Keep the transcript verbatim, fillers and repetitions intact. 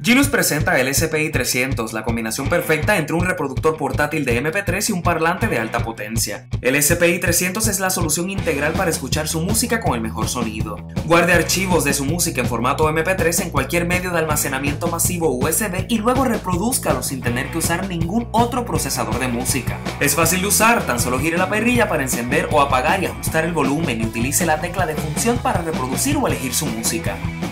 Genus presenta el S P I trescientos, la combinación perfecta entre un reproductor portátil de M P tres y un parlante de alta potencia. El S P I trescientos es la solución integral para escuchar su música con el mejor sonido. Guarde archivos de su música en formato M P tres en cualquier medio de almacenamiento masivo U S B y luego reprodúzcalos sin tener que usar ningún otro procesador de música. Es fácil de usar, tan solo gire la perilla para encender o apagar y ajustar el volumen y utilice la tecla de función para reproducir o elegir su música.